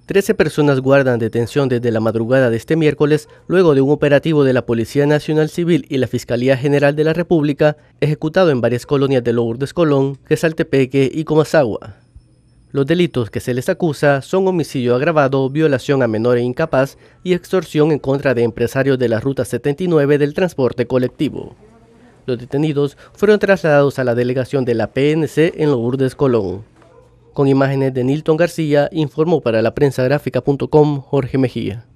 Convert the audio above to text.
13 personas guardan detención desde la madrugada de este miércoles luego de un operativo de la Policía Nacional Civil y la Fiscalía General de la República ejecutado en varias colonias de Lourdes Colón, Quesaltepeque y Comasagua. Los delitos que se les acusa son homicidio agravado, violación a menor e incapaz y extorsión en contra de empresarios de la Ruta 79 del transporte colectivo. Los detenidos fueron trasladados a la delegación de la PNC en Lourdes Colón. Con imágenes de Nilton García, informó para la prensagráfica.com Jorge Mejía.